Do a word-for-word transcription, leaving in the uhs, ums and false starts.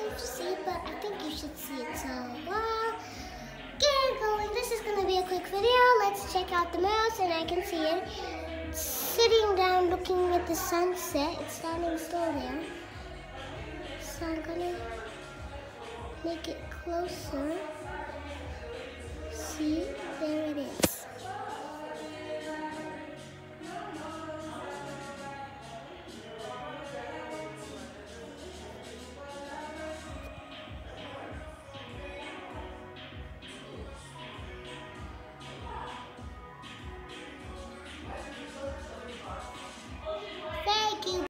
see, but I think you should see it. So, well, get going. This is going to be a quick video. Let's check out the mouse, and I can see it sitting down looking at the sunset. It's standing still there. So I'm going to make it closer.